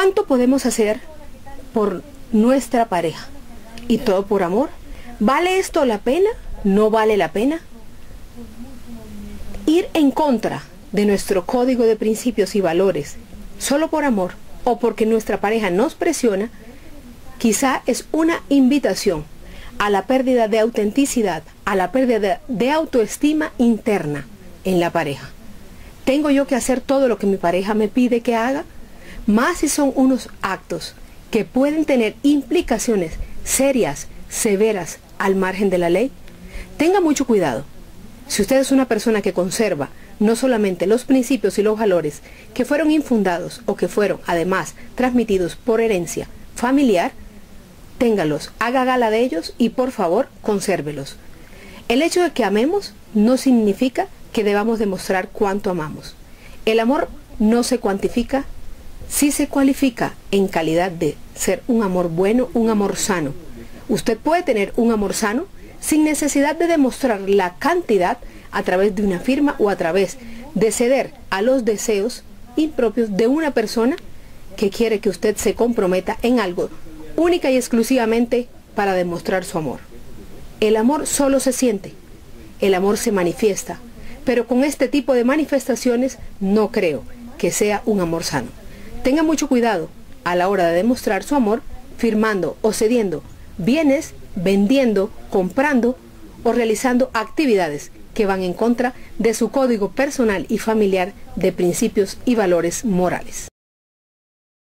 ¿Cuánto podemos hacer por nuestra pareja? ¿Y todo por amor? ¿Vale esto la pena? ¿No vale la pena? Ir en contra de nuestro código de principios y valores solo por amor o porque nuestra pareja nos presiona, quizá es una invitación a la pérdida de autenticidad, a la pérdida de autoestima interna en la pareja. ¿Tengo yo que hacer todo lo que mi pareja me pide que haga? Más si son unos actos que pueden tener implicaciones serias, severas, al margen de la ley. Tenga mucho cuidado. Si usted es una persona que conserva no solamente los principios y los valores que fueron infundados o que fueron además transmitidos por herencia familiar, téngalos, haga gala de ellos y por favor consérvelos. El hecho de que amemos no significa que debamos demostrar cuánto amamos. El amor no se cuantifica, sí se cualifica en calidad de ser un amor bueno, un amor sano. Usted puede tener un amor sano sin necesidad de demostrar la cantidad a través de una firma o a través de ceder a los deseos impropios de una persona que quiere que usted se comprometa en algo única y exclusivamente para demostrar su amor. El amor solo se siente, el amor se manifiesta, pero con este tipo de manifestaciones no creo que sea un amor sano. Tenga mucho cuidado a la hora de demostrar su amor firmando o cediendo bienes, vendiendo, comprando o realizando actividades que van en contra de su código personal y familiar de principios y valores morales.